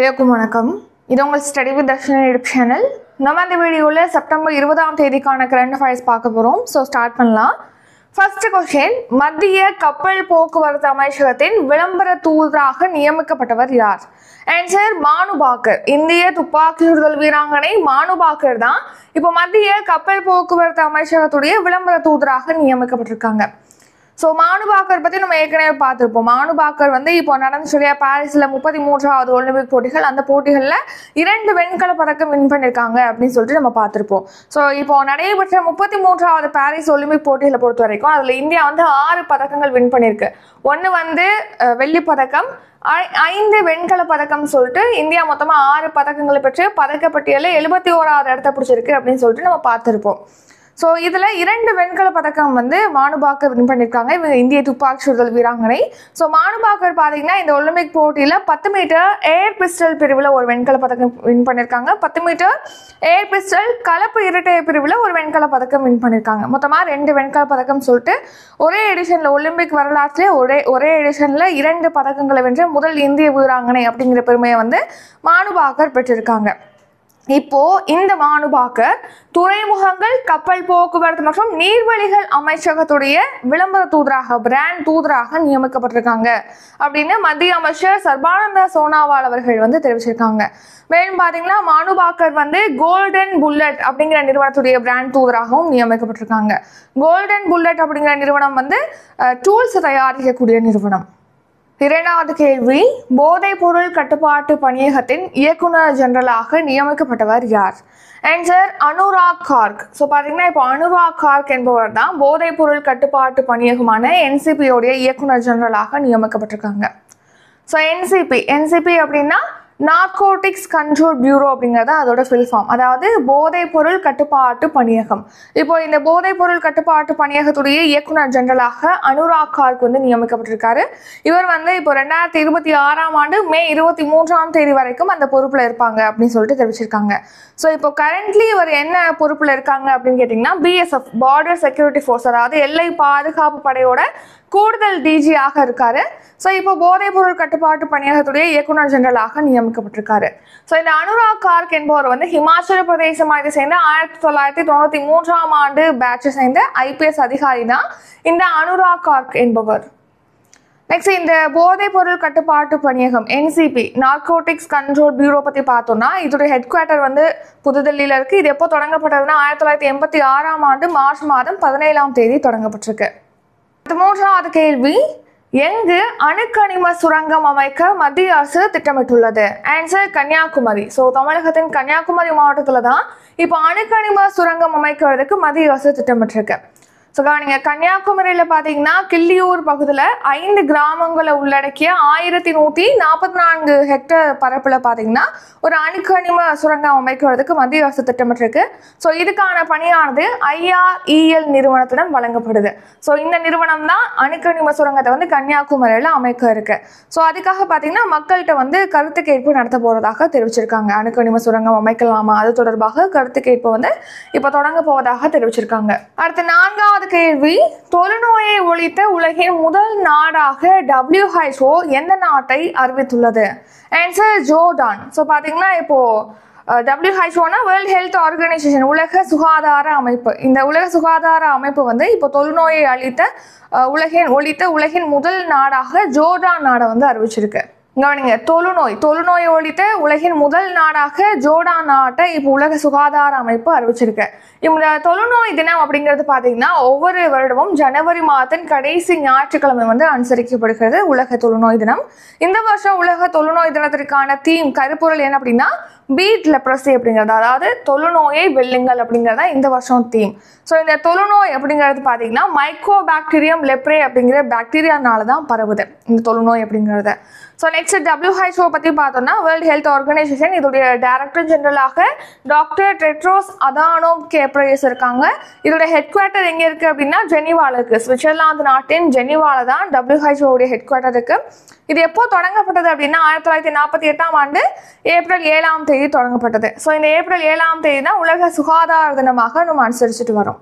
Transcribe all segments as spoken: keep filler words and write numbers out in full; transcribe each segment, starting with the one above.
எல்லாருக்கும் வணக்கம். இது உங்கள் study with Dharshini YouTube channel. நம்ம இந்த வீடியோவில் செப்டம்பர் இருபதாம் தேதிக்கான கரண்ட் அஃபேர்ஸ் பார்க்க போகிறோம். ஸோ ஸ்டார்ட் பண்ணலாம். ஃபர்ஸ்ட் கொஸ்டின், மத்திய கப்பல் போக்குவரத்து அமைச்சகத்தின் விளம்பர தூதராக நியமிக்கப்பட்டவர் யார்? ஆன்சர் மானு பாக்கர். இந்திய துப்பாக்கி சுடுதல் வீராங்கனை மானு பாக்கர் தான் இப்போ மத்திய கப்பல் போக்குவரத்து அமைச்சகத்துடைய விளம்பர தூதராக நியமிக்கப்பட்டிருக்காங்க. ஸோ மானு பாக்கர் பற்றி நம்ம ஏற்கனவே பார்த்துருப்போம். மானு பாக்கர் வந்து இப்போ நடந்து சொல்லியா பாரிஸில் முப்பத்தி மூன்றாவது ஒலிம்பிக் போட்டிகள், அந்த போட்டிகளில் இரண்டு வெண்கல பதக்கம் வின் பண்ணியிருக்காங்க அப்படின்னு சொல்லிட்டு நம்ம பார்த்துருப்போம். ஸோ இப்போ நடைபெற்ற முப்பத்தி மூன்றாவது பாரிஸ் ஒலிம்பிக் போட்டிகளை பொறுத்த வரைக்கும் அதில் இந்தியா வந்து ஆறு பதக்கங்கள் வின் பண்ணியிருக்கு. ஒன்று வந்து வெள்ளி பதக்கம், ஐந்து வெண்கல பதக்கம் சொல்லிட்டு இந்தியா மொத்தமாக ஆறு பதக்கங்களை பெற்று பதக்கப்பட்டியலில் எழுபத்தி ஓராவது இடத்த பிடிச்சிருக்கு அப்படின்னு சொல்லிட்டு நம்ம பார்த்துருப்போம். ஸோ இதில் இரண்டு வெண்கல பதக்கம் வந்து மானு பாக்கர் வின் பண்ணியிருக்காங்க. இவங்க இந்திய துப்பாக்கி சுடுதல் வீராங்கனை. ஸோ மானு பாக்கர் பார்த்தீங்கன்னா இந்த ஒலிம்பிக் போட்டியில் பத்து மீட்டர் ஏர் பிஸ்டல் பிரிவில் ஒரு வெண்கல பதக்கம் வின் பண்ணியிருக்காங்க. பத்து மீட்டர் ஏர் பிஸ்டல் கலப்பு இரட்டையர் பிரிவில் ஒரு வெண்கல பதக்கம் வின் பண்ணியிருக்காங்க. மொத்தமாக ரெண்டு வெண்கல பதக்கம் சொல்லிட்டு ஒரே எடிஷனில் ஒலிம்பிக் வரலாற்றிலே ஒரே ஒரே எடிஷனில் இரண்டு பதக்கங்களை வென்ற முதல் இந்திய வீராங்கனை அப்படிங்கிற பெருமையை வந்து மானு பாக்கர் பெற்றிருக்காங்க. இப்போ இந்த மானு பாக்கர் துறைமுகங்கள், கப்பல் போக்குவரத்து மற்றும் நீர்வழிகள் அமைச்சகத்துடைய விளம்பர தூதராக, பிராண்ட் தூதராக நியமிக்கப்பட்டிருக்காங்க அப்படின்னு மத்திய அமைச்சர் சர்பானந்த சோனாவால் அவர்கள் வந்து தெரிவிச்சிருக்காங்க. மேலும் பார்த்தீங்கன்னா மானு பாக்கர் வந்து கோல்டன் புல்லட் அப்படிங்கிற நிறுவனத்துடைய பிராண்ட் தூதராகவும் நியமிக்கப்பட்டிருக்காங்க. கோல்டன் புல்லட் அப்படிங்கிற நிறுவனம் வந்து டூல்ஸ் தயாரிக்கக்கூடிய நிறுவனம். இரண்டாவது கேள்வி, போதைப் பொருள் கட்டுப்பாட்டு பணியகத்தின் இயக்குனர் ஜெனரலாக நியமிக்கப்பட்டவர் யார்? ஆன்சர் அனுராக் கார்க். ஸோ பார்த்தீங்கன்னா இப்போ அனுராக் கார்க் என்பவர் தான் போதைப் பொருள் கட்டுப்பாட்டு பணியகமான என்சிபியோடைய இயக்குனர் ஜெனரலாக நியமிக்கப்பட்டிருக்காங்க. ஸோ என்சிபி என்சிபி அப்படின்னா நார்கோட்டிக்ஸ் கண்ட்ரோல் பியூரோ அப்படிங்கிறத அதோட ஃபில் ஃபார்ம், அதாவது போதைப் பொருள் கட்டுப்பாட்டு பணியகம். இப்போ இந்த போதைப் பொருள் கட்டுப்பாட்டு பணியகத்துடைய இயக்குனர் ஜெனரலாக அனுராக் கார்க் வந்து நியமிக்கப்பட்டிருக்காரு. இவர் வந்து இப்போ ரெண்டாயிரத்தி இருபத்தி ஆறாம் ஆண்டு மே இருபத்தி மூன்றாம் தேதி வரைக்கும் அந்த பொறுப்பில் இருப்பாங்க அப்படின்னு சொல்லிட்டு தெரிவிச்சிருக்காங்க. ஸோ இப்போ கரண்ட்லி இவர் என்ன பொறுப்பில் இருக்காங்க அப்படின்னு கேட்டிங்கன்னா பிஎஸ்எஃப், பார்டர் செக்யூரிட்டி ஃபோர்ஸ், அதாவது எல்லை பாதுகாப்பு படையோட கூடுதல் டிஜியாக இருக்காரு. ஸோ இப்போ போதைப் பொருள் கட்டுப்பாட்டு பணியகத்துடைய இயக்குனர் ஜெனரலாக நியமிக்கப்பட்டிருக்காரு. ஸோ இந்த அனுராக் கார்க் என்பவர் வந்து ஹிமாச்சல பிரதேச மாநிலத்தை சேர்ந்த ஆயிரத்தி தொள்ளாயிரத்தி தொண்ணூற்றி மூன்றாம் ஆண்டு பேட்சை சேர்ந்த ஐபிஎஸ் அதிகாரி தான் இந்த அனுராக் கார்க் என்பவர். நெக்ஸ்ட், இந்த போதைப் பொருள் கட்டுப்பாட்டு பணியகம் என்சிபி, நார்கோட்டிக்ஸ் கண்ட்ரோல் பியூரோ பற்றி பார்த்தோம்னா இதோடைய ஹெட் குவார்ட்டர் வந்து புதுதில்லியில் இருக்குது. இது எப்போ தொடங்கப்பட்டதுன்னா ஆயிரத்தி தொள்ளாயிரத்தி எண்பத்தி ஆறாம் ஆண்டு மார்ச் மாதம் பதினேழாம் தேதி தொடங்கப்பட்டிருக்கு. மூன்றாவது கேள்வி, எங்கு அணுக்கனிம சுரங்கம் அமைக்க மத்திய அரசு திட்டமிட்டுள்ளது? ஆன்சர் கன்னியாகுமரி. ஸோ தமிழகத்தின் கன்னியாகுமரி மாவட்டத்தில் தான் இப்போ அணுக்கனிம சுரங்கம் அமைக்கிறதுக்கு மத்திய அரசு திட்டமிட்டிருக்கு. ஸோ கவனிங்க, கன்னியாகுமரியில் பார்த்தீங்கன்னா கிள்ளியூர் பகுதியில் ஐந்து கிராமங்களை உள்ளடக்கிய ஆயிரத்தி நூற்றி நாற்பத்தி நான்கு ஹெக்டர் பரப்பில் பார்த்தீங்கன்னா ஒரு அணுக்கனிம சுரங்கம் அமைக்கிறதுக்கு மத்திய அரசு திட்டமிட்டிருக்கு. ஸோ இதுக்கான பணியானது ஐஆர்இஎல் நிறுவனத்திடம் வழங்கப்படுது. ஸோ இந்த நிறுவனம் தான் அணுக்கனிம சுரங்கத்தை வந்து கன்னியாகுமரியில் அமைக்க இருக்கு. ஸோ அதுக்காக பார்த்தீங்கன்னா மக்கள்கிட்ட வந்து கருத்து கேட்பு நடத்த போவதாக தெரிவிச்சிருக்காங்க. அணுக்கனிம சுரங்கம் அமைக்கலாமா, அது தொடர்பாக கருத்து கேட்பு வந்து இப்போ தொடங்க போவதாக தெரிவிச்சிருக்காங்க. அடுத்த நான்காவது கேள்வி, தொழுநோயை ஒழித்த உலகின் முதல் நாடாக டபிள்யூஹெச்ஓ எந்த நாட்டை அறிவித்துள்ளது? Answer Jordan. ஸோ பார்த்தீங்கன்னா இப்போ டபிள்யூஹெச்ஓனா வேர்ல்ட் ஹெல்த் ஆர்கனைசேஷன், உலக சுகாதார அமைப்பு. இந்த உலக சுகாதார அமைப்பு வந்து இப்போ தொழுநோயை அழித்த உலகின் ஒழித்த உலகின் முதல் நாடாக ஜோர்டான் நாடை வந்து அறிவிச்சிருக்கு. கவனிங்க, தொழுநோய் தொழுநோய் ஒழித்த உலகின் முதல் நாடாக ஜோர்டான் நாட்டை இப்போ உலக சுகாதார அமைப்பு அறிவிச்சிருக்கு. இந்த தொழுநோய் தினம் அப்படிங்கிறது பார்த்தீங்கன்னா ஒவ்வொரு வருடமும் ஜனவரி மாதத்தின் கடைசி ஞாயிற்றுக்கிழமை வந்து அனுசரிக்கப்படுகிறது உலக தொழுநோய் தினம். இந்த வருஷம் உலக தொழுநோய் தினத்திற்கான தீம், கருப்பொருள் என்ன அப்படின்னா பீட் லெப்ரசி அப்படிங்கிறது, அதாவது தொழுநோயை வெல்லுங்கள் அப்படிங்கிறதா இந்த வருஷம் தீம். ஸோ இந்த தொழுநோய் அப்படிங்கிறது பார்த்தீங்கன்னா மைக்ரோ பாக்டீரியம் லெப்ரே அப்படிங்கிற பாக்டீரியானால தான் பரவுது இந்த தொழுநோய் அப்படிங்கிறது. ஸோ நெக்ஸ்ட் டபிள்யூஹெச்ஓ பற்றி பார்த்தோம்னா வேர்ல்ட் ஹெல்த் ஆர்கனைசேஷன், இதோடைய டைரக்டர் ஜெனரலாக டாக்டர் டெட்ரோஸ் அதானோம் கேப்ரேயஸ் இருக்காங்க. இதோட ஹெட் குவார்ட்டர் எங்கே இருக்குது அப்படின்னா ஜெனீவாவில் இருக்குது. சுவிட்சர்லாந்து நாட்டின் ஜெனீவாவில் தான் டபிள்யூஹெச்ஓடைய ஹெட் குவார்ட்டர் இருக்குது. இது எப்போ தொடங்கப்பட்டது அப்படின்னா ஆயிரத்தி தொள்ளாயிரத்தி நாற்பத்தி எட்டாம் ஆண்டு ஏப்ரல் ஏழாம் தேதி தொடங்கப்பட்டது. ஸோ இந்த ஏப்ரல் ஏழாம் தேதி தான் உலக சுகாதார தினமாக நம்ம அனுசரிச்சுட்டு வரோம்.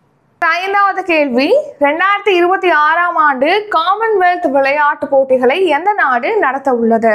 ஐந்தாவது கேள்வி, ரெண்டாயிரத்தி இருபத்தி ஆறாம் ஆண்டு காமன்வெல்த் விளையாட்டு போட்டிகளை எந்த நாடு நடத்த உள்ளது?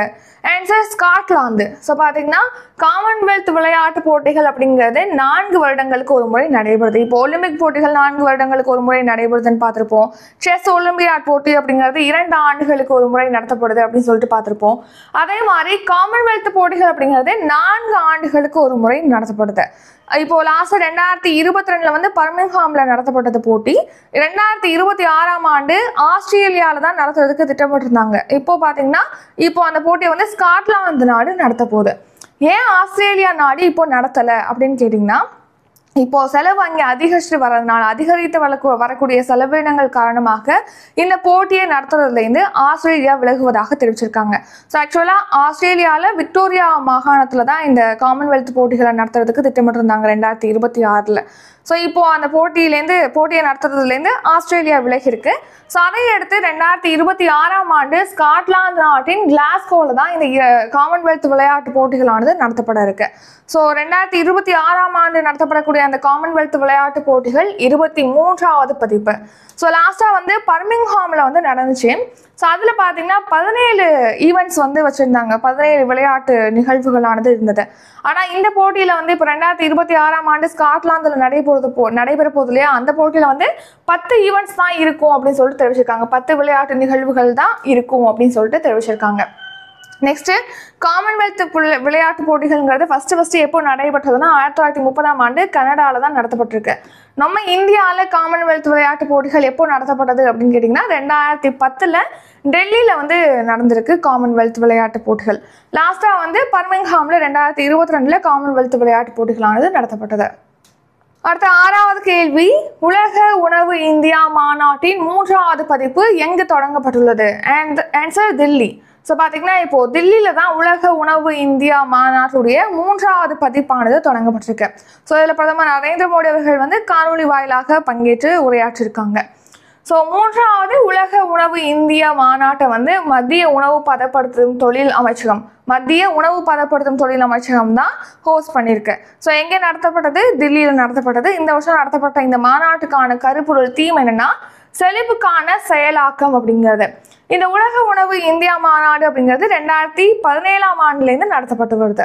Answer Scotland. ஸோ பார்த்தீங்கன்னா காமன்வெல்த் விளையாட்டு போட்டிகள் அப்படிங்கிறது நான்கு வருடங்களுக்கு ஒரு முறை நடைபெறுது. இப்போ ஒலிம்பிக் போட்டிகள் நான்கு வருடங்களுக்கு ஒரு முறை நடைபெறுதுன்னு பார்த்துருப்போம். செஸ் ஒலிம்பியாட் போட்டி அப்படிங்கிறது இரண்டு ஆண்டுகளுக்கு ஒரு முறை நடத்தப்படுது அப்படின்னு சொல்லிட்டு பார்த்துருப்போம். அதே மாதிரி காமன்வெல்த் போட்டிகள் அப்படிங்கிறது நான்கு ஆண்டுகளுக்கு ஒரு முறை நடத்தப்படுது. இப்போ லாஸ்ட் ரெண்டாயிரத்தி இருபத்தி ரெண்டுல வந்து பர்மிங்ஹாம்ல நடத்தப்பட்டது போட்டி. ரெண்டாயிரத்தி இருபத்தி ஆறாம் ஆண்டு ஆஸ்திரேலியால தான் நடத்துறதுக்கு திட்டமிட்டு இருந்தாங்க. இப்போ பாத்தீங்கன்னா இப்போ அந்த போட்டியை வந்து ஸ்காட்லாந்து நாடு நடத்த போகுது. ஏன் ஆஸ்திரேலியா நாடு இப்போ நடத்தலை அப்படின்னு கேட்டிங்கன்னா, இப்போ செலவு அங்கே அதிகரித்து வர்றதுனால அதிகரித்து வளர்க்கு வரக்கூடிய செலவினங்கள் காரணமாக இந்த போட்டியை நடத்துறதுலேருந்து ஆஸ்திரேலியா விலகுவதாக தெரிவிச்சிருக்காங்க. ஸோ ஆக்சுவலாக ஆஸ்திரேலியாவில் விக்டோரியா மாகாணத்தில் தான் இந்த காமன்வெல்த் போட்டிகளை நடத்துறதுக்கு திட்டமிட்டிருந்தாங்க ரெண்டாயிரத்தி இருபத்தி ஆறில். ஸோ இப்போ அந்த போட்டியிலேருந்து போட்டியை நடத்துறதுலேருந்து ஆஸ்திரேலியா விலகி இருக்கு. ஸோ அதை அடுத்து ரெண்டாயிரத்தி இருபத்தி ஆறாம் ஆண்டு ஸ்காட்லாந்து நாட்டின் கிளாஸ்கோவில் தான் இந்த காமன்வெல்த் விளையாட்டு போட்டிகளானது நடத்தப்பட இருக்கு. ஸோ ரெண்டாயிரத்தி இருபத்தி ஆறாம் ஆண்டு நடத்தப்படக்கூடிய அந்த காமன்வெல்த் விளையாட்டு போட்டிகள் இருபத்தி மூன்றாவது பதிப்பு. ஸோ லாஸ்ட்டாக வந்து பர்மிங்ஹாமில் வந்து நடந்துச்சு. ஸோ அதில் பார்த்தீங்கன்னா பதினேழு ஈவெண்ட்ஸ் வந்து வச்சுருந்தாங்க, பதினேழு விளையாட்டு நிகழ்வுகளானது இருந்தது. ஆனால் இந்த போட்டியில் வந்து இப்போ ரெண்டாயிரத்தி இருபத்தி ஆறாம் ஆண்டு ஸ்காட்லாந்தில் நடைபெறுது போ நடைபெற போகுது இல்லையா, அந்த போட்டியில் வந்து பத்து ஈவெண்ட்ஸ் தான் இருக்கும் அப்படின்னு சொல்லிட்டு தெரிவிச்சிருக்காங்க. பத்து விளையாட்டு நிகழ்வுகள் தான் இருக்கும் அப்படின்னு சொல்லிட்டு தெரிவிச்சிருக்காங்க. நெக்ஸ்ட்டு காமன்வெல்த் விளையாட்டு போட்டிகள்ங்கிறது ஃபஸ்ட்டு ஃபஸ்ட்டு எப்போ நடைபெற்றதுன்னா ஆயிரத்தி தொள்ளாயிரத்தி முப்பதாம் ஆண்டு கனடாவில் தான் நடத்தப்பட்டிருக்கு. நம்ம இந்தியாவில் காமன்வெல்த் விளையாட்டு போட்டிகள் எப்போ நடத்தப்பட்டது அப்படின்னு கேட்டிங்கன்னா ரெண்டாயிரத்தி பத்தில் டெல்லியில் வந்து நடந்திருக்கு காமன்வெல்த் விளையாட்டு போட்டிகள். லாஸ்ட்டாக வந்து பர்மிங்ஹாமில் ரெண்டாயிரத்தி இருபத்தி ரெண்டில் காமன்வெல்த் விளையாட்டு போட்டிகளானது நடத்தப்பட்டது. அடுத்த ஆறாவது கேள்வி, உலக உணவு இந்தியா மாநாட்டின் மூன்றாவது பதிப்பு எங்கு தொடங்கப்பட்டுள்ளது? And answer Delhi. ஸோ பார்த்தீங்கன்னா இப்போது தில்லியில் தான் உலக உணவு இந்தியா மாநாட்டுடைய மூன்றாவது பதிப்பானது தொடங்கப்பட்டிருக்கு. ஸோ இதில் பிரதமர் நரேந்திர மோடி அவர்கள் வந்து காணொலி வாயிலாக பங்கேற்று உரையாற்றிருக்காங்க. ஸோ மூன்றாவது உலக உணவு இந்தியா மாநாட்டை வந்து மத்திய உணவு பதப்படுத்தும் தொழில் அமைச்சகம் மத்திய உணவு பதப்படுத்தும் தொழில் அமைச்சகம் தான் ஹோஸ்ட் பண்ணியிருக்கு. ஸோ எங்கே நடத்தப்பட்டது? தில்லியில் நடத்தப்பட்டது. இந்த வருஷம் நடத்தப்பட்ட இந்த மாநாட்டுக்கான கருப்பொருள் தீம் என்னன்னா செழிப்புக்கான செயலாக்கம் அப்படிங்கிறது. இந்த உலக உணவு இந்தியா மாநாடு அப்படிங்கிறது ரெண்டாயிரத்தி பதினேழாம் ஆண்டுலேருந்து நடத்தப்பட்டு வருது.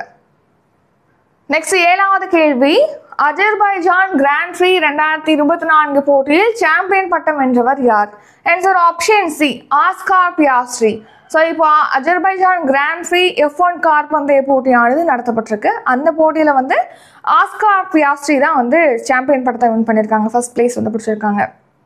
நெக்ஸ்ட் ஏழாவது கேள்வி, அஜர்பைஜான் கிராண்ட் ப்ரீ ரெண்டாயிரத்தி இருபத்தி நான்கு போட்டியில் சாம்பியன் பட்டம் வென்றவர் யார்? Answer option C, Oscar Piastri. So இப்போ Azerbaijan Grand Prix F one car பந்தய போட்டியானது நடத்தப்பட்டிருக்கு. அந்த போட்டியில் வந்து ஆஸ்கார் பியாஸ்ட்ரி தான் வந்து சாம்பியன் பட்டத்தை வின் பண்ணியிருக்காங்க, ஃபர்ஸ்ட் பிளேஸ் வந்து பிடிச்சிருக்காங்க.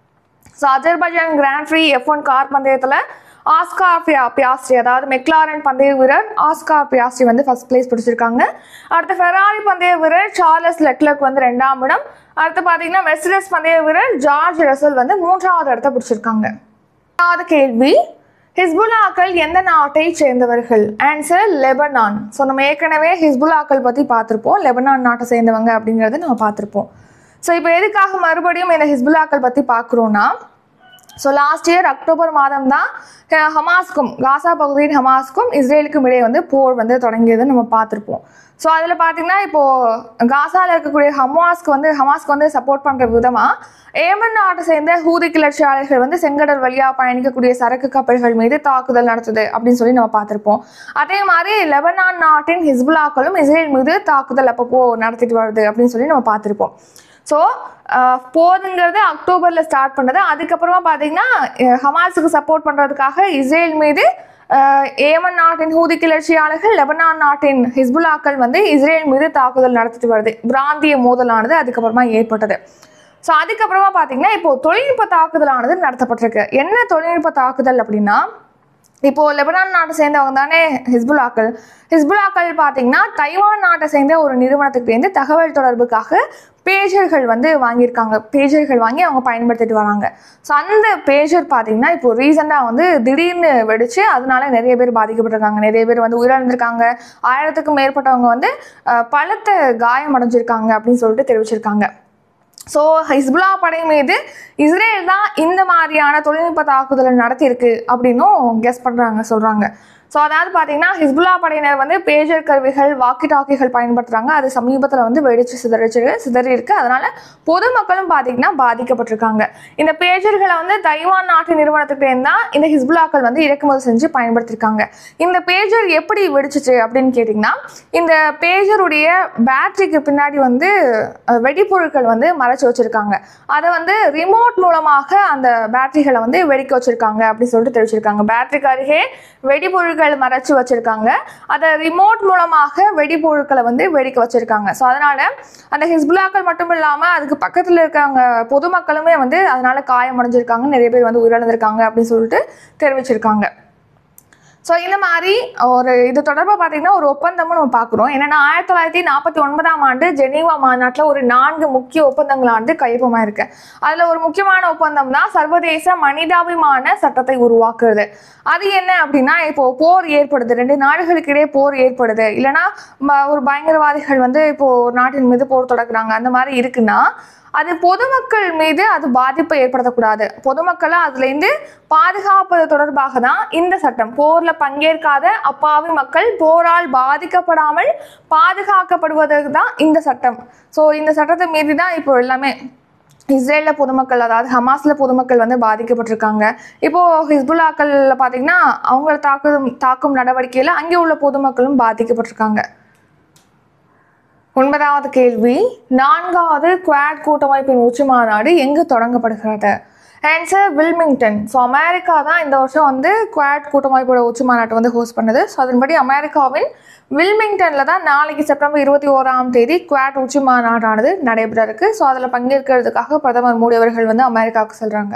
So Azerbaijan Grand Prix F one car பந்தயத்தில் ஆஸ்கார் பியா பியாஸ்ட்ரி அதாவது மெக்லாரன் பந்தய வீரர் ஆஸ்கார் பியாஸ்ட்ரி வந்து ஃபர்ஸ்ட் பிளேஸ் பிடிச்சிருக்காங்க. அடுத்து ஃபெராரி பந்தய வீரர் சார்லஸ் லெக்லர்க் வந்து ரெண்டாம் இடம். அடுத்து பார்த்தீங்கன்னா மெர்சிடஸ் பந்தய வீரர் ஜார்ஜ் ரசல் வந்து மூன்றாவது இடத்தை பிடிச்சிருக்காங்க. மூன்றாவது கேள்வி, ஹிஸ்புல்லாக்கள் எந்த நாட்டை சேர்ந்தவர்கள்? Answer Lebanon. ஸோ நம்ம ஏற்கனவே ஹிஸ்புல்லாக்கள் பற்றி பார்த்துருப்போம், லெபனான் நாட்டை சேர்ந்தவங்க அப்படிங்கிறத நம்ம பார்த்துருப்போம். ஸோ இப்போ எதுக்காக மறுபடியும் இந்த ஹிஸ்புல்லாக்கள் பற்றி பார்க்குறோன்னா, ஸோ லாஸ்ட் இயர் அக்டோபர் மாதம் தான் ஹமாஸ்க்கும் காசா பகுதியின் ஹமாஸ்க்கும் இஸ்ரேலுக்கும் இடையே வந்து போர் வந்து தொடங்கியதுன்னு நம்ம பார்த்துருப்போம். ஸோ அதில் பார்த்தீங்கன்னா இப்போது காசாவில் இருக்கக்கூடிய ஹமாஸ்க்கு வந்து ஹமாஸ்க்கு வந்து சப்போர்ட் பண்ணுற விதமாக ஏமன் நாட்டை சேர்ந்த ஹூதி கிளர்ச்சியாளர்கள் வந்து செங்கடல் வழியாக பயணிக்கக்கூடிய சரக்கு கப்பல்கள் மீது தாக்குதல் நடத்துது அப்படின்னு சொல்லி நம்ம பார்த்துருப்போம். அதே மாதிரி லெபனான் நாட்டின் ஹிஸ்புல்லாக்களும் இஸ்ரேல் மீது தாக்குதல் அப்பப்போ நடத்திட்டு வருது அப்படின்னு சொல்லி நம்ம பார்த்துருப்போம். ஸோ போருங்கிறது அக்டோபரில் ஸ்டார்ட் பண்ணது. அதுக்கப்புறமா பார்த்தீங்கன்னா ஹமாஸுக்கு சப்போர்ட் பண்ணுறதுக்காக இஸ்ரேல் மீது ஏமன் நாட்டின் ஹூதி கிளர்ச்சியாளர்கள் லெபனான் நாட்டின் ஹிஸ்புல்லாக்கள் வந்து இஸ்ரேல் மீது தாக்குதல் நடத்திட்டு வருது. பிராந்திய மோதலானது அதுக்கப்புறமா ஏற்பட்டது. ஸோ அதுக்கப்புறமா பார்த்தீங்கன்னா இப்போ தொழில்நுட்ப தாக்குதலானது நடத்தப்பட்டிருக்கு. என்ன தொழில்நுட்ப தாக்குதல் அப்படின்னா, இப்போது லெபனான் நாட்டை சேர்ந்தவங்க தானே ஹிஸ்புல்லாக்கள். ஹிஸ்புல்லாக்கள் பார்த்தீங்கன்னா தைவான் நாட்டை சேர்ந்த ஒரு நிறுவனத்துக்கு வந்து தகவல் தொடர்புக்காக பேஜர்கள் வந்து வாங்கியிருக்காங்க. பேஜர்கள் வாங்கி அவங்க பயன்படுத்திட்டு வராங்க. ஸோ அந்த பேஜர் பார்த்தீங்கன்னா இப்போ ரீசெண்டாக வந்து திடீர்னு வெடிச்சு அதனால நிறைய பேர் பாதிக்கப்பட்டிருக்காங்க. நிறைய பேர் வந்து உயிரிழந்திருக்காங்க. ஆயிரத்துக்கும் மேற்பட்டவங்க வந்து பலத்த காயம் அடைஞ்சிருக்காங்க அப்படின்னு சொல்லிட்டு தெரிவிச்சிருக்காங்க. ஸோ ஹிஸ்புல்லா படை மீது இஸ்ரேல் தான் இந்த மாதிரியான தொழில்நுட்ப தாக்குதலை நடத்தியிருக்கு அப்படின்னும் கெஸ் பண்ணுறாங்க சொல்கிறாங்க. ஸோ அதாவது பார்த்தீங்கன்னா ஹிஸ்புல்லா படையினர் வந்து பேஜர் கருவிகள் வாக்கி டாக்கிகள் பயன்படுத்துகிறாங்க. அது சமீபத்தில் வந்து வெடிச்சு சிதறிச்சு சிதறி இருக்கு. அதனால பொதுமக்களும் பார்த்தீங்கன்னா பாதிக்கப்பட்டிருக்காங்க. இந்த பேஜர்களை வந்து தைவான் நாட்டு நிறுவனத்துக்கிட்டே தான் இந்த ஹிஸ்புல்லாக்கள் வந்து இறக்குமதி செஞ்சு பயன்படுத்தியிருக்காங்க. இந்த பேஜர் எப்படி வெடிச்சிச்சு அப்படின்னு கேட்டிங்கன்னா, இந்த பேஜருடைய பேட்டரிக்கு பின்னாடி வந்து வெடிப்பொருட்கள் வந்து மறைச்சு வச்சிருக்காங்க. அதை வந்து ரிமோட் மூலமாக அந்த பேட்டரிகளை வந்து வெடிக்க வச்சிருக்காங்க அப்படின்னு சொல்லிட்டு தெரிவிச்சிருக்காங்க. பேட்டரிக்கு அருகே வெடிப்பொருட்கள் மறைச்சு வச்சிருக்காங்க. அதை ரிமோட் மூலமாக வெடிப்பொருட்களை வந்து வெடிக்க வச்சிருக்காங்க. ஸோ அதனால அந்த ஹிஸ்புல்லாக்கள் மட்டும் இல்லாம அதுக்கு பக்கத்துல இருக்காங்க பொதுமக்களுமே வந்து அதனால காயமடைஞ்சிருக்காங்க. நிறைய பேர் வந்து உயிரிழந்திருக்காங்க அப்படின்னு சொல்லிட்டு தெரிவிச்சிருக்காங்க. ஸோ இந்த மாதிரி ஒரு இது தொடர்பாக பார்த்தீங்கன்னா ஒரு ஒப்பந்தமும் நம்ம பார்க்குறோம். என்னென்னா ஆயிரத்தி தொள்ளாயிரத்தி நாற்பத்தி ஒன்பதாம் ஆண்டு ஜெனீவா மாநாட்டில் ஒரு நான்கு முக்கிய ஒப்பந்தங்களாண்டு கையொப்பமாக இருக்கு. அதில் ஒரு முக்கியமான ஒப்பந்தம் தான் சர்வதேச மனிதாபிமான சட்டத்தை உருவாக்குறது. அது என்ன அப்படின்னா, இப்போ போர் ஏற்படுது, ரெண்டு நாடுகளுக்கு இடையே போர் ஏற்படுது, இல்லைன்னா ஒரு பயங்கரவாதிகள் வந்து இப்போ ஒரு நாட்டின் மீது போர் தொடக்குறாங்க, அந்த மாதிரி இருக்குன்னா அது பொதுமக்கள் மீது அது பாதிப்பை ஏற்படுத்தக்கூடாது. பொதுமக்களை அதுலேருந்து பாதுகாப்பது தொடர்பாக தான் இந்த சட்டம். போரில் பங்கேற்காத அப்பாவி மக்கள் போரால் பாதிக்கப்படாமல் பாதுகாக்கப்படுவதற்கு தான் இந்த சட்டம். ஸோ இந்த சட்டத்தை மீறி தான் இப்போ எல்லாமே இஸ்ரேலில் பொதுமக்கள், அதாவது ஹமாஸில் பொதுமக்கள் வந்து பாதிக்கப்பட்டிருக்காங்க. இப்போது ஹிஸ்புல்லாக்களில் பார்த்தீங்கன்னா அவங்கள தாக்கும் தாக்கும் நடவடிக்கையில் அங்கே உள்ள பொதுமக்களும் பாதிக்கப்பட்டிருக்காங்க. ஒன்பதாவது கேள்வி, நான்காவது குவாட் கூட்டமைப்பின் உச்சி மாநாடு எங்கு தொடங்கப்படுகிறது? Answer Wilmington. ஸோ அமெரிக்கா தான் இந்த வருஷம் வந்து குவாட் கூட்டமைப்போட உச்சி மாநாட்டை வந்து ஹோஸ்ட் பண்ணுது. ஸோ அதன்படி அமெரிக்காவின் வில்மிங்டனில் தான் நாளைக்கு செப்டம்பர் இருபத்தி ஓராம் தேதி குவாட் உச்சி மாநாடானது நடைபெற இருக்கு. ஸோ அதில் பங்கேற்கிறதுக்காக பிரதமர் மோடி அவர்கள் வந்து அமெரிக்காவுக்கு செல்கிறாங்க.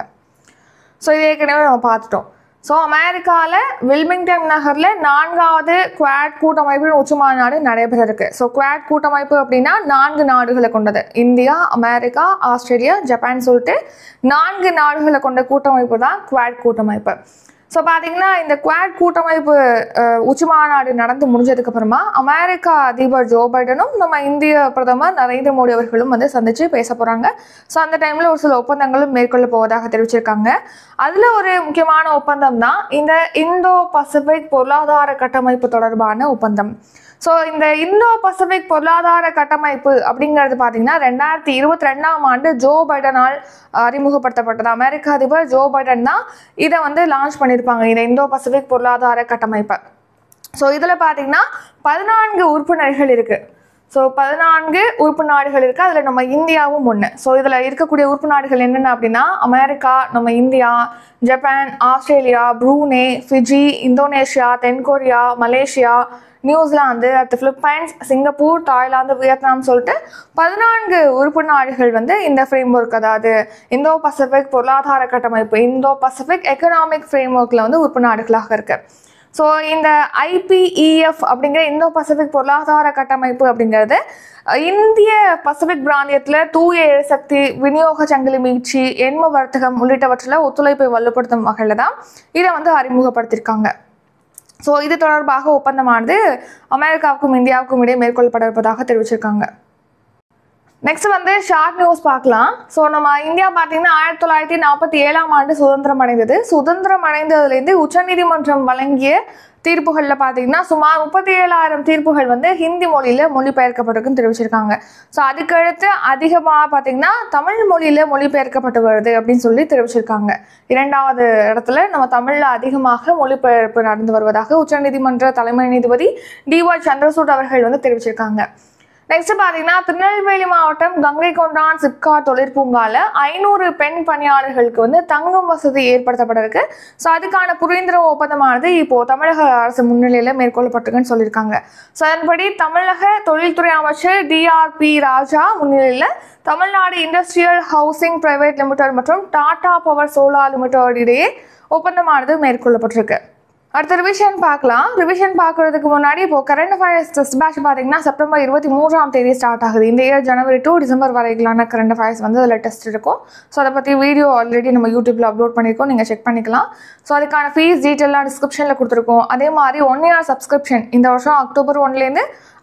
ஸோ இது ஏற்கனவே நம்ம பார்த்துட்டோம். ஸோ அமெரிக்காவில் வில்மிங்டன் நகரில் நான்காவது குவாட் கூட்டமைப்பின் உச்சி மாநாடு நடைபெற இருக்கு. ஸோ குவாட் கூட்டமைப்பு அப்படின்னா நான்கு நாடுகளை கொண்டது. இந்தியா, அமெரிக்கா, ஆஸ்திரேலியா, ஜப்பான் சொல்லிட்டு நான்கு நாடுகளை கொண்ட கூட்டமைப்பு தான் குவாட் கூட்டமைப்பு. ஸோ பார்த்தீங்கன்னா இந்த குவாட் கூட்டமைப்பு உச்சி மாநாடு நடந்து முடிஞ்சதுக்கு அப்புறமா அமெரிக்கா அதிபர் ஜோ பைடனும் நம்ம இந்திய பிரதமர் நரேந்திர மோடி அவர்களும் வந்து சந்திச்சு பேச போகிறாங்க. ஸோ அந்த டைமில் ஒரு சில ஒப்பந்தங்களும் மேற்கொள்ள போவதாக தெரிவிச்சிருக்காங்க. அதில் ஒரு முக்கியமான ஒப்பந்தம் தான் இந்த இந்தோ பசிபிக் பொருளாதார கட்டமைப்பு தொடர்பான ஒப்பந்தம். ஸோ இந்த இந்தோ பசிபிக் பொருளாதார கட்டமைப்பு அப்படிங்கிறது பார்த்தீங்கன்னா ரெண்டாயிரத்தி இருபத்தி ரெண்டாம் ஆண்டு ஜோ பைடனால் அறிமுகப்படுத்தப்பட்டது. அமெரிக்க அதிபர் ஜோ பைடன் தான் இதை வந்து லான்ச் பண்ணியிருப்பாங்க, இந்த இந்தோ பசிபிக் பொருளாதார கட்டமைப்பை. ஸோ இதில் பார்த்தீங்கன்னா பதினான்கு உறுப்பினர்கள் இருக்குது. ஸோ பதினான்கு உறுப்பு நாடுகள் இருக்குது. அதில் நம்ம இந்தியாவும் ஒன்று. ஸோ இதில் இருக்கக்கூடிய உறுப்பு நாடுகள் என்னென்ன அப்படின்னா அமெரிக்கா, நம்ம India, Japan, Australia, Brunei, Fiji, Indonesia, தென்கொரியா, மலேசியா, நியூசிலாந்து, அடுத்து பிலிப்பைன்ஸ், சிங்கப்பூர், தாய்லாந்து, வியட்நாம் சொல்லிட்டு பதினான்கு உறுப்பு நாடுகள் வந்து இந்த ஃப்ரேம் ஒர்க், அதாவது இந்தோ பசிபிக் பொருளாதார கட்டமைப்பு, இந்தோ பசிபிக் எக்கனாமிக் ஃப்ரேம் ஒர்க்கில் வந்து உறுப்பு நாடுகளாக இருக்கு. ஸோ இந்த ஐபிஇஎஃப் அப்படிங்கிற இந்தோ பசிபிக் பொருளாதார கட்டமைப்பு அப்படிங்கிறது இந்திய பசிபிக் பிராந்தியத்தில் தூய எரிசக்தி, விநியோக சங்கிலி மீட்சி, எண்ம வர்த்தகம் உள்ளிட்டவற்றில் ஒத்துழைப்பை வலுப்படுத்தும் வகையில் தான் இதை வந்து அறிமுகப்படுத்தியிருக்காங்க. ஸோ இது தொடர்பாக ஒப்பந்தமானது அமெரிக்காவுக்கும் இந்தியாவுக்கும் இடையே மேற்கொள்ளப்பட இருப்பதாக தெரிவிச்சிருக்காங்க. நெக்ஸ்ட் வந்து ஷார்ட் நியூஸ் பார்க்கலாம். ஸோ நம்ம இந்தியா பார்த்தீங்கன்னா ஆயிரத்தி தொள்ளாயிரத்தி நாற்பத்தி ஏழாம் ஆண்டு சுதந்திரம் அடைந்தது. சுதந்திரம் அடைந்ததுலேருந்து உச்சநீதிமன்றம் வழங்கிய தீர்ப்புகளில் பார்த்தீங்கன்னா சுமார் முப்பத்தி ஏழாயிரம் தீர்ப்புகள் வந்து ஹிந்தி மொழியில் மொழிபெயர்க்கப்பட்டிருக்குன்னு தெரிவிச்சிருக்காங்க. ஸோ அதுக்கடுத்து அதிகமாக பார்த்தீங்கன்னா தமிழ் மொழியில் மொழிபெயர்க்கப்பட்டு வருது அப்படின்னு சொல்லி தெரிவிச்சிருக்காங்க. இரண்டாவது இடத்துல நம்ம தமிழில் அதிகமாக மொழிபெயர்ப்பு நடந்து வருவதாக உச்சநீதிமன்ற தலைமை நீதிபதி டி ஒய் சந்திரசூட் அவர்கள் வந்து தெரிவிச்சிருக்காங்க. நெக்ஸ்ட் பார்த்தீங்கன்னா திருநெல்வேலி மாவட்டம் கங்கை கொண்டான் சிப்காட் தொழிற்பூங்கால ஐநூறு பெண் பணியாளர்களுக்கு வந்து தங்கும் வசதி ஏற்படுத்தப்பட்டிருக்கு. ஸோ அதுக்கான புரிந்துணர்வு ஒப்பந்தமானது இப்போ தமிழக அரசு முன்னிலையில் மேற்கொள்ளப்பட்டிருக்குன்னு சொல்லியிருக்காங்க. ஸோ அதன்படி தமிழக தொழில்துறை அமைச்சர் டி ஆர் பி ராஜா முன்னிலையில் Tamil Nadu Industrial Housing Private Limited மற்றும் டாடா பவர் சோலார் லிமிடெட் இடையே ஒப்பந்தமானது மேற்கொள்ளப்பட்டிருக்கு. அடுத்த ரிவிஷன் பார்க்கலாம். ரிவிஷன் பார்க்கறதுக்கு முன்னாடி இப்போ கரண்ட் அஃபேர்ஸ் டெஸ்ட் பேட்ச் பார்த்தீங்கன்னா செப்டம்பர் இருபத்தி மூன்றாம் தேதி ஸ்டார்ட் ஆகுது. இந்த இயர் ஜனவரி டு டிசம்பர் வரைக்கும்லான கரண்ட் அஃபேர்ஸ் வந்து அதில் டெஸ்ட் இருக்கும். ஸோ அதை பற்றி வீடியோ ஆல்ரெடி நம்ம யூடியூப்பில் அப்லோட் பண்ணியிருக்கோம், நீங்கள் செக் பண்ணிக்கலாம். ஸோ அதுக்கான ஃபீஸ் டீட்டெயிலாக டிஸ்கிரிப்ஷனில் கொடுத்துருக்கோம். அதே மாதிரி ஒன் இயர் சப்ஸ்கிரிப்ஷன் இந்த வருஷம் அக்டோபர் ஒன்லேருந்து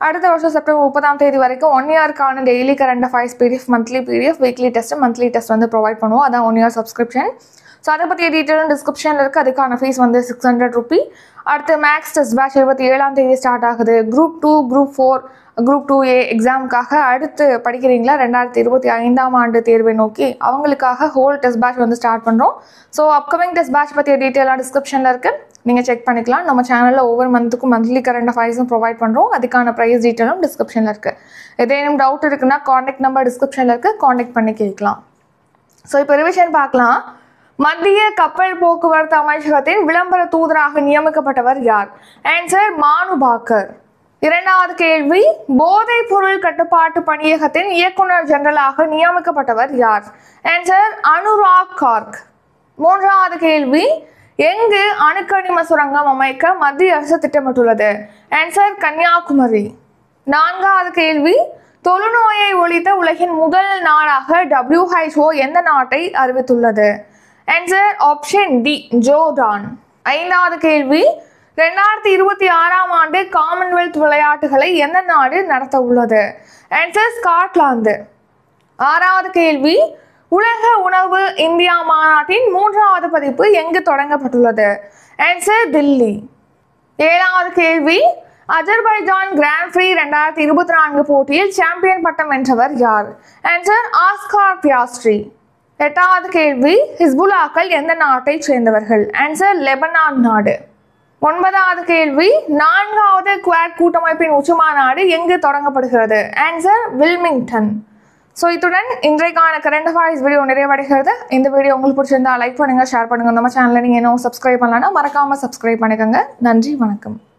அடுத்த வருஷம் செப்டம்பர் முப்பதாம் தேதி வரைக்கும் ஒன் இயர்க்கான daily current affairs PDF, monthly PDF, weekly test, monthly test வந்து ப்ரொவைட் பண்ணுவோம். அதான் ஒன் இயர் சப்ஸ்கிரிப்ஷன். ஸோ அதை பற்றிய டீட்டெயிலும் டிஸ்கிரிப்ஷனில் இருக்குது. அதுக்கான ஃபீஸ் வந்து சிக்ஸ் ஹண்ட்ரட் ருபி. அடுத்து மேக்ஸ் டெஸ்ட் பேட்ச் இருபத்தி ஏழாம் தேதி ஸ்டார்ட் ஆகுது. Group two, group four, group two A எக்ஸாமுக்காக அடுத்து படிக்கிறீங்களா ரெண்டாயிரத்தி இருபத்தி ஐந்தாம் ஆண்டு தேர்வை நோக்கி, அவங்களுக்காக ஹோல் டெஸ்ட் பேட்ச் வந்து ஸ்டார்ட் பண்ணுறோம். ஸோ அப்கமிங் டெஸ்ட் பேட்ச் பற்றிய டீட்டெயிலாக டிஸ்கிரிப்ஷனில் இருக்குது, நீங்கள் செக் பண்ணிக்கலாம். நம்ம சேனலில் ஒவ்வொரு மந்த்துக்கும் மந்த்லி கரண்ட் அஃபேர்ஸும் ப்ரொவைட் பண்ணுறோம். அதுக்கான ப்ரைஸ் டீட்டெயிலும் டிஸ்கிரிப்ஷனில் இருக்குது. ஏதேனும் டவுட் இருக்குன்னா காண்டாக்ட் நம்பர் டிஸ்கிரிப்ஷனில் இருக்குது, காண்டாக்ட் பண்ணி கேட்கலாம். ஸோ இப்போ ரிவிஷன் பார்க்கலாம். மத்திய கப்பல் போக்குவரத்து அமைச்சகத்தின் விளம்பர தூதராக நியமிக்கப்பட்டவர் யார்? ஆன்சர் மானு பாக்கர். இரண்டாவது கேள்வி, போதைப் பொருள் கட்டுப்பாட்டு பணியகத்தின் இயக்குனர் ஜெனரலாக நியமிக்கப்பட்டவர் யார்? ஆன்சர் அனுராக் கார்க். மூன்றாவது கேள்வி, எங்கு அணுக்கனிம சுரங்கம் அமைக்க மத்திய அரசு திட்டமிட்டுள்ளது? ஆன்சர் கன்னியாகுமரி. நான்காவது கேள்வி, தொழுநோயை ஒழித்த உலகின் முதல் நாடாக டபிள்யூஹெச்ஓ எந்த நாட்டை அறிவித்துள்ளது? Answer option D, Jordan. ஐந்தாவது கேள்வி, ரெண்டாயிரத்தி இருபத்தி ஆறாம் ஆண்டு காமன்வெல்த் விளையாட்டுகளை எந்த நாடு நடத்த உள்ளது? Answer Scotland. ஆறாவது கேள்வி, உலக உணவு இந்தியா மாநாட்டின் மூன்றாவது பதிப்பு எங்கு தொடங்கப்பட்டுள்ளது? ஆன்சர் தில்லி. ஏழாவது கேள்வி, அஜர்பைஜான் கிராண்ட் பிரீ ரெண்டாயிரத்தி இருபத்தி நான்கு போட்டியில் சாம்பியன் பட்டம் வென்றவர் யார்? Answer Oscar Piastri. எட்டாவது கேள்வி, ஹிஸ்புல்லாக்கள் எந்த நாட்டை சேர்ந்தவர்கள்? ஆன்சர் லெபனான் நாடு. ஒன்பதாவது கேள்வி, நான்காவது குவாட் கூட்டமைப்பின் உச்சி மாநாடு எங்கு தொடங்கப்படுகிறது? Answer Wilmington. ஸோ இத்துடன் இன்றைக்கான கரண்ட் அஃபேர்ஸ் வீடியோ நிறைவடைகிறது. இந்த வீடியோ உங்களுக்கு பிடிச்சிருந்தா லைக் பண்ணுங்க, ஷேர் பண்ணுங்க. நம்ம சேனலை நீங்கள் இன்னும் சப்ஸ்கிரைப் பண்ணலன்னா மறக்காம சப்ஸ்கிரைப் பண்ணிக்கோங்க. நன்றி, வணக்கம்.